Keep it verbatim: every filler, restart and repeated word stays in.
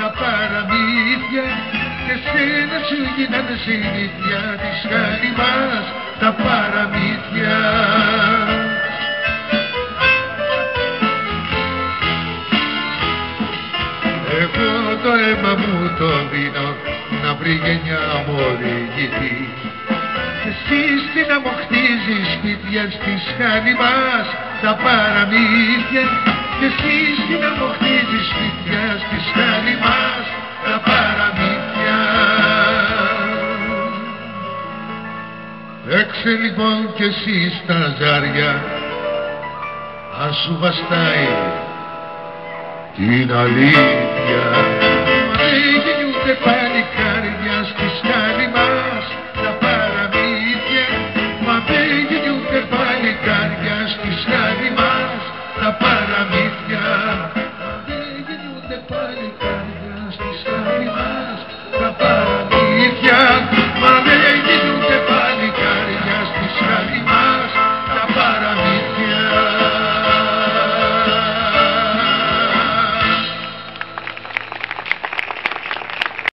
τα παραμύθια και σένα σου γίνανε συνήθεια της χάρη μας τα παραμύθια. Εγώ το αίμα μου το δίνω να βρει γενιά μωρή γητή. Εσύ στην άμμο χτίζεις σπίτια στις χάρη μας τα παραμύθια. Και εσύ στην άμμο χτίζεις σπίτια στις χάρη μας τα παραμύθια. Έξε λοιπόν κι εσύ στα ζάρια αν σου βαστάει την αλήθεια. Μα δεν γεννιούνται παλικάρια στις χάρη μας τα παραμύθια. Μα δεν γεννιούνται παλικάρια στις χάρη μας τα παραμύθια. Μα δεν γεννιούνται παλικάρια.